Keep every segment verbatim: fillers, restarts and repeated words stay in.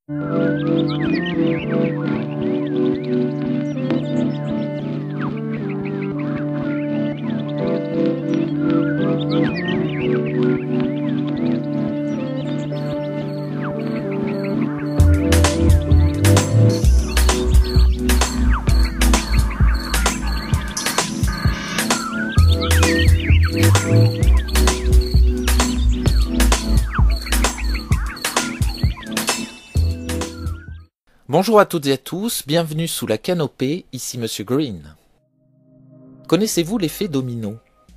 Bonjour à toutes et à tous, bienvenue sous la canopée, ici Monsieur Green. Connaissez-vous l'effet domino?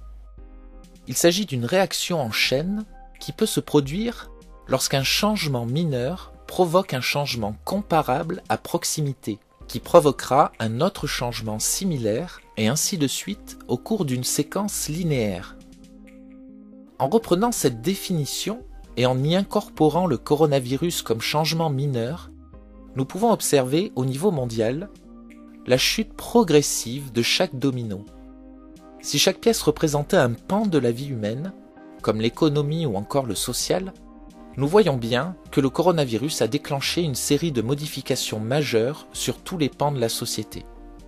Il s'agit d'une réaction en chaîne qui peut se produire lorsqu'un changement mineur provoque un changement comparable à proximité, qui provoquera un autre changement similaire, et ainsi de suite au cours d'une séquence linéaire. En reprenant cette définition et en y incorporant le coronavirus comme changement mineur, nous pouvons observer au niveau mondial la chute progressive de chaque domino. Si chaque pièce représentait un pan de la vie humaine, comme l'économie ou encore le social, nous voyons bien que le coronavirus a déclenché une série de modifications majeures sur tous les pans de la société.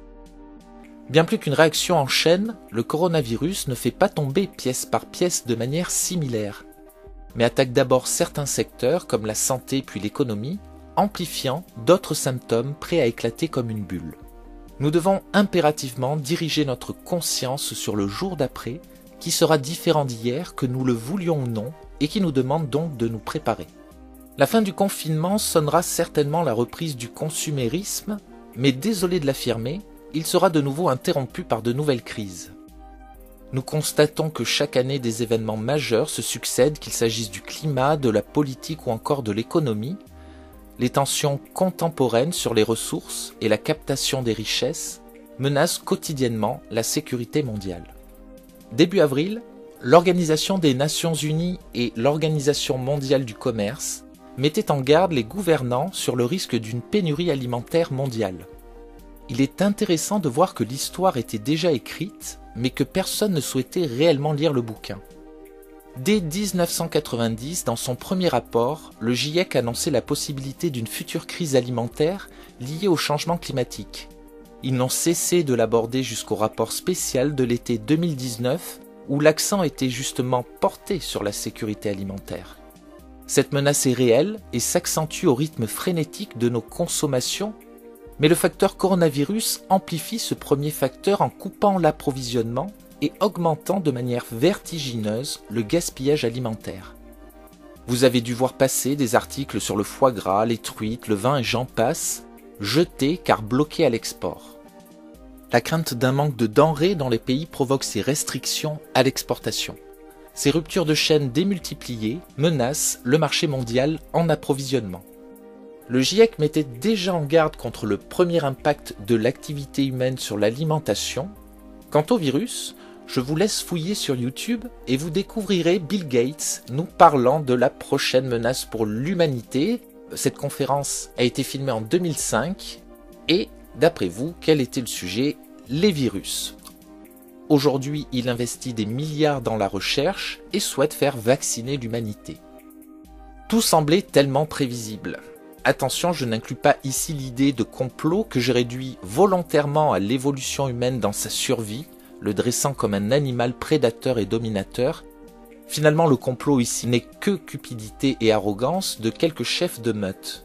Bien plus qu'une réaction en chaîne, le coronavirus ne fait pas tomber pièce par pièce de manière similaire, mais attaque d'abord certains secteurs comme la santé puis l'économie, amplifiant d'autres symptômes prêts à éclater comme une bulle. Nous devons impérativement diriger notre conscience sur le jour d'après, qui sera différent d'hier, que nous le voulions ou non, et qui nous demande donc de nous préparer. La fin du confinement sonnera certainement la reprise du consumérisme, mais désolé de l'affirmer, il sera de nouveau interrompu par de nouvelles crises. Nous constatons que chaque année des événements majeurs se succèdent, qu'il s'agisse du climat, de la politique ou encore de l'économie. Les tensions contemporaines sur les ressources et la captation des richesses menacent quotidiennement la sécurité mondiale. Début avril, l'Organisation des Nations Unies et l'Organisation mondiale du commerce mettaient en garde les gouvernants sur le risque d'une pénurie alimentaire mondiale. Il est intéressant de voir que l'histoire était déjà écrite, mais que personne ne souhaitait réellement lire le bouquin. Dès mille neuf cent quatre-vingt-dix, dans son premier rapport, le GIEC annonçait la possibilité d'une future crise alimentaire liée au changement climatique. Ils n'ont cessé de l'aborder jusqu'au rapport spécial de l'été deux mille dix-neuf, où l'accent était justement porté sur la sécurité alimentaire. Cette menace est réelle et s'accentue au rythme frénétique de nos consommations, mais le facteur coronavirus amplifie ce premier facteur en coupant l'approvisionnement et augmentant de manière vertigineuse le gaspillage alimentaire. Vous avez dû voir passer des articles sur le foie gras, les truites, le vin et j'en passe, jetés car bloqués à l'export. La crainte d'un manque de denrées dans les pays provoque ces restrictions à l'exportation. Ces ruptures de chaînes démultipliées menacent le marché mondial en approvisionnement. Le GIEC mettait déjà en garde contre le premier impact de l'activité humaine sur l'alimentation. Quant au virus, je vous laisse fouiller sur YouTube et vous découvrirez Bill Gates nous parlant de la prochaine menace pour l'humanité. Cette conférence a été filmée en deux mille cinq et, d'après vous, quel était le sujet? Les virus. Aujourd'hui, il investit des milliards dans la recherche et souhaite faire vacciner l'humanité. Tout semblait tellement prévisible. Attention, je n'inclus pas ici l'idée de complot que je réduis volontairement à l'évolution humaine dans sa survie, le dressant comme un animal prédateur et dominateur. Finalement, le complot ici n'est que cupidité et arrogance de quelques chefs de meute.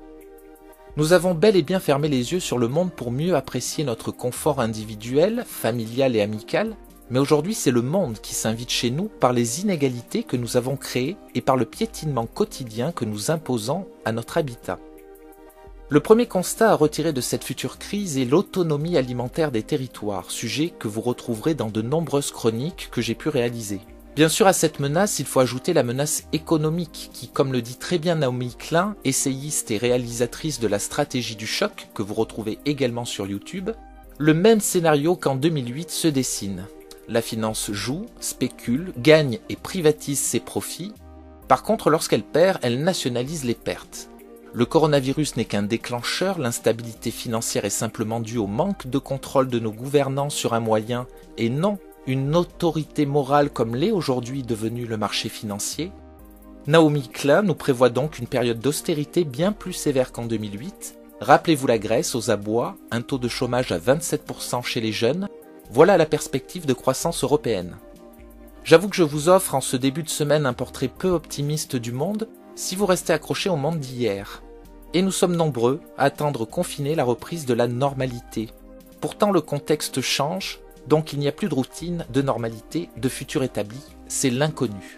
Nous avons bel et bien fermé les yeux sur le monde pour mieux apprécier notre confort individuel, familial et amical, mais aujourd'hui c'est le monde qui s'invite chez nous par les inégalités que nous avons créées et par le piétinement quotidien que nous imposons à notre habitat. Le premier constat à retirer de cette future crise est l'autonomie alimentaire des territoires, sujet que vous retrouverez dans de nombreuses chroniques que j'ai pu réaliser. Bien sûr, à cette menace, il faut ajouter la menace économique qui, comme le dit très bien Naomi Klein, essayiste et réalisatrice de la stratégie du choc, que vous retrouvez également sur YouTube, le même scénario qu'en deux mille huit se dessine. La finance joue, spécule, gagne et privatise ses profits. Par contre, lorsqu'elle perd, elle nationalise les pertes. Le coronavirus n'est qu'un déclencheur, l'instabilité financière est simplement due au manque de contrôle de nos gouvernants sur un moyen et non une autorité morale comme l'est aujourd'hui devenu le marché financier. Naomi Klein nous prévoit donc une période d'austérité bien plus sévère qu'en deux mille huit. Rappelez-vous la Grèce aux abois, un taux de chômage à vingt-sept pour cent chez les jeunes. Voilà la perspective de croissance européenne. J'avoue que je vous offre en ce début de semaine un portrait peu optimiste du monde si vous restez accroché au monde d'hier. Et nous sommes nombreux à attendre confinés la reprise de la normalité. Pourtant le contexte change, donc il n'y a plus de routine, de normalité, de futur établi, c'est l'inconnu.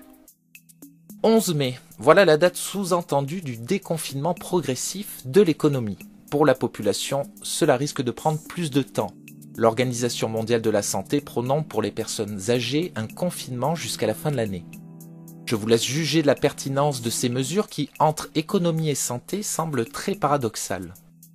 onze mai, voilà la date sous-entendue du déconfinement progressif de l'économie. Pour la population, cela risque de prendre plus de temps. L'Organisation mondiale de la santé prônant pour les personnes âgées un confinement jusqu'à la fin de l'année. Je vous laisse juger de la pertinence de ces mesures qui, entre économie et santé, semblent très paradoxales.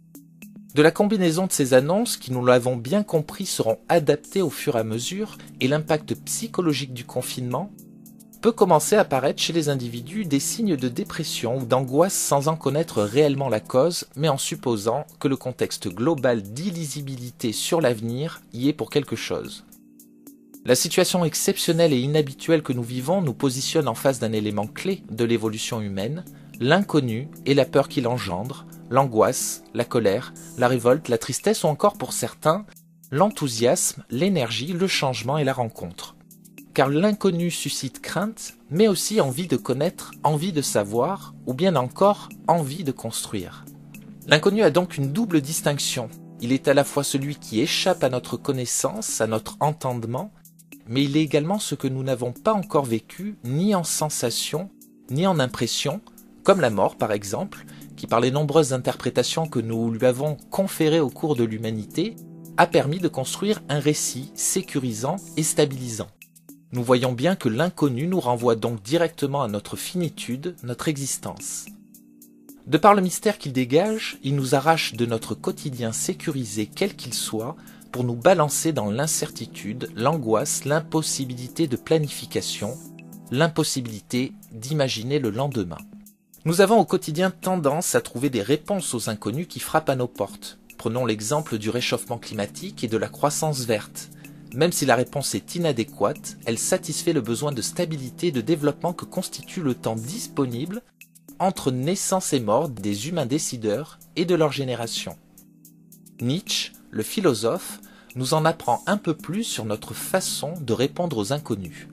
De la combinaison de ces annonces qui, nous l'avons bien compris, seront adaptées au fur et à mesure et l'impact psychologique du confinement, peut commencer à apparaître chez les individus des signes de dépression ou d'angoisse sans en connaître réellement la cause, mais en supposant que le contexte global d'illisibilité sur l'avenir y est pour quelque chose. La situation exceptionnelle et inhabituelle que nous vivons nous positionne en face d'un élément clé de l'évolution humaine, l'inconnu et la peur qu'il engendre, l'angoisse, la colère, la révolte, la tristesse ou encore pour certains, l'enthousiasme, l'énergie, le changement et la rencontre. Car l'inconnu suscite crainte, mais aussi envie de connaître, envie de savoir, ou bien encore envie de construire. L'inconnu a donc une double distinction. Il est à la fois celui qui échappe à notre connaissance, à notre entendement, mais il est également ce que nous n'avons pas encore vécu, ni en sensation, ni en impression, comme la mort par exemple, qui par les nombreuses interprétations que nous lui avons conférées au cours de l'humanité, a permis de construire un récit sécurisant et stabilisant. Nous voyons bien que l'inconnu nous renvoie donc directement à notre finitude, notre existence. De par le mystère qu'il dégage, il nous arrache de notre quotidien sécurisé quel qu'il soit pour nous balancer dans l'incertitude, l'angoisse, l'impossibilité de planification, l'impossibilité d'imaginer le lendemain. Nous avons au quotidien tendance à trouver des réponses aux inconnus qui frappent à nos portes. Prenons l'exemple du réchauffement climatique et de la croissance verte. Même si la réponse est inadéquate, elle satisfait le besoin de stabilité et de développement que constitue le temps disponible entre naissance et mort des humains décideurs et de leur génération. Nietzsche, le philosophe, nous en apprend un peu plus sur notre façon de répondre aux inconnus.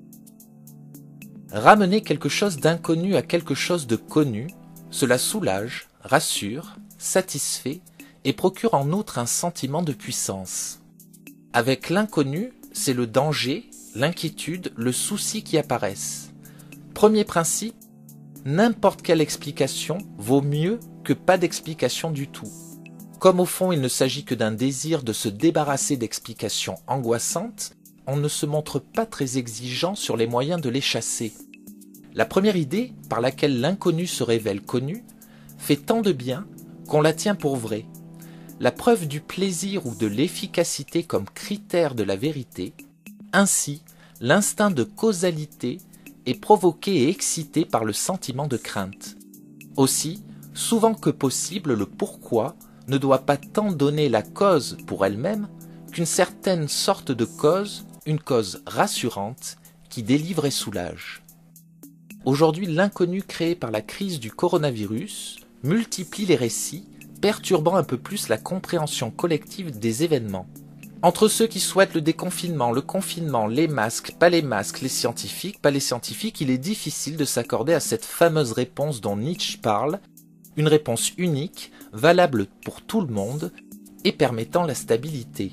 Ramener quelque chose d'inconnu à quelque chose de connu, cela soulage, rassure, satisfait et procure en outre un sentiment de puissance. Avec l'inconnu, c'est le danger, l'inquiétude, le souci qui apparaissent. Premier principe, n'importe quelle explication vaut mieux que pas d'explication du tout. Comme au fond il ne s'agit que d'un désir de se débarrasser d'explications angoissantes, on ne se montre pas très exigeant sur les moyens de les chasser. La première idée, par laquelle l'inconnu se révèle connu, fait tant de bien qu'on la tient pour vraie. La preuve du plaisir ou de l'efficacité comme critère de la vérité, ainsi l'instinct de causalité est provoqué et excité par le sentiment de crainte. Aussi, souvent que possible, le pourquoi ne doit pas tant donner la cause pour elle-même qu'une certaine sorte de cause, une cause rassurante qui délivre et soulage. Aujourd'hui, l'inconnu créé par la crise du coronavirus multiplie les récits, perturbant un peu plus la compréhension collective des événements. Entre ceux qui souhaitent le déconfinement, le confinement, les masques, pas les masques, les scientifiques, pas les scientifiques, il est difficile de s'accorder à cette fameuse réponse dont Nietzsche parle, une réponse unique, valable pour tout le monde et permettant la stabilité.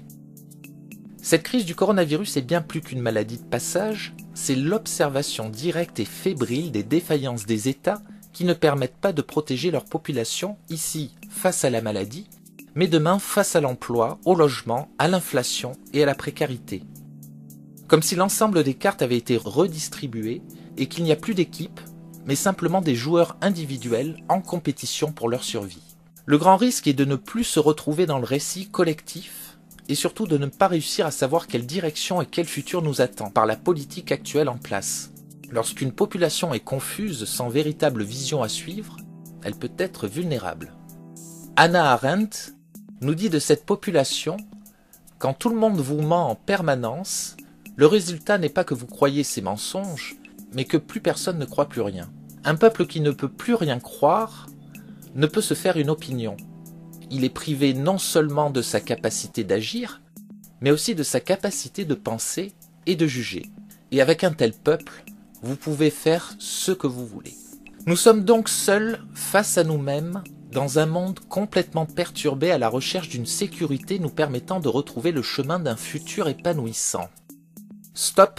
Cette crise du coronavirus est bien plus qu'une maladie de passage, c'est l'observation directe et fébrile des défaillances des États qui ne permettent pas de protéger leur population, ici face à la maladie, mais demain face à l'emploi, au logement, à l'inflation et à la précarité. Comme si l'ensemble des cartes avait été redistribué et qu'il n'y a plus d'équipe, mais simplement des joueurs individuels en compétition pour leur survie. Le grand risque est de ne plus se retrouver dans le récit collectif et surtout de ne pas réussir à savoir quelle direction et quel futur nous attend par la politique actuelle en place. Lorsqu'une population est confuse sans véritable vision à suivre, elle peut être vulnérable. Hannah Arendt nous dit de cette population « Quand tout le monde vous ment en permanence, le résultat n'est pas que vous croyez ces mensonges, mais que plus personne ne croit plus rien. Un peuple qui ne peut plus rien croire ne peut se faire une opinion. Il est privé non seulement de sa capacité d'agir, mais aussi de sa capacité de penser et de juger. Et avec un tel peuple, vous pouvez faire ce que vous voulez. Nous sommes donc seuls face à nous-mêmes dans un monde complètement perturbé à la recherche d'une sécurité nous permettant de retrouver le chemin d'un futur épanouissant. Stop,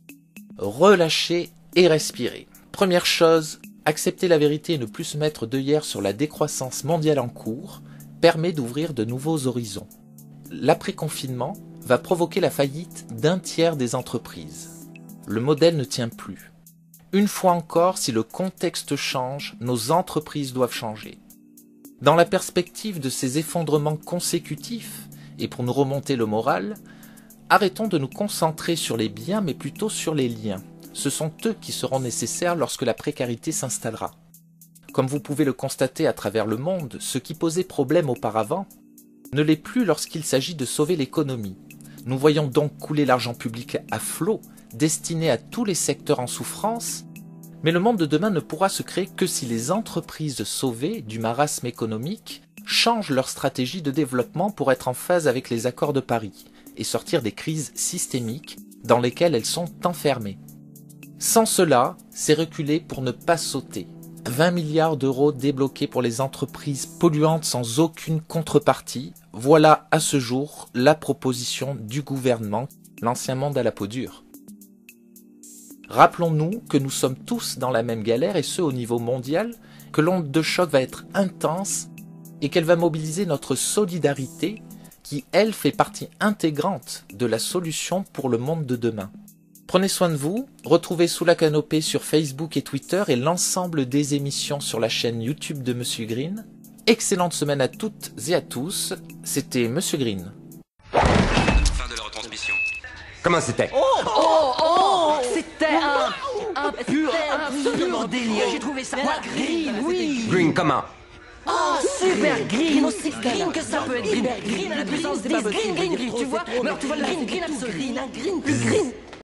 relâchez et respirez. Première chose, accepter la vérité et ne plus se mettre d'œillères sur la décroissance mondiale en cours permet d'ouvrir de nouveaux horizons. L'après-confinement va provoquer la faillite d'un tiers des entreprises. Le modèle ne tient plus. Une fois encore, si le contexte change, nos entreprises doivent changer. Dans la perspective de ces effondrements consécutifs, et pour nous remonter le moral, arrêtons de nous concentrer sur les biens mais plutôt sur les liens. Ce sont eux qui seront nécessaires lorsque la précarité s'installera. Comme vous pouvez le constater à travers le monde, ce qui posait problème auparavant ne l'est plus lorsqu'il s'agit de sauver l'économie. Nous voyons donc couler l'argent public à flot, destiné à tous les secteurs en souffrance, mais le monde de demain ne pourra se créer que si les entreprises sauvées du marasme économique changent leur stratégie de développement pour être en phase avec les accords de Paris et sortir des crises systémiques dans lesquelles elles sont enfermées. Sans cela, c'est reculer pour ne pas sauter. vingt milliards d'euros débloqués pour les entreprises polluantes sans aucune contrepartie, voilà à ce jour la proposition du gouvernement, l'ancien monde à la peau dure. Rappelons-nous que nous sommes tous dans la même galère et ce au niveau mondial, que l'onde de choc va être intense et qu'elle va mobiliser notre solidarité qui, elle, fait partie intégrante de la solution pour le monde de demain. Prenez soin de vous, retrouvez Sous la canopée sur Facebook et Twitter et l'ensemble des émissions sur la chaîne YouTube de Monsieur Green. Excellente semaine à toutes et à tous, c'était Monsieur Green. Fin de la retransmission. Comment c'était? Oh, oh, oh, c'était un, un pur, un pur délire. J'ai trouvé ça. Moi, green, oui. Green comment? Oh, super green, aussi green que ça peut être green. Green à la puissance des green, green, green, tu vois. Mais alors tu vois le green, green absolu. Green, green, plus green.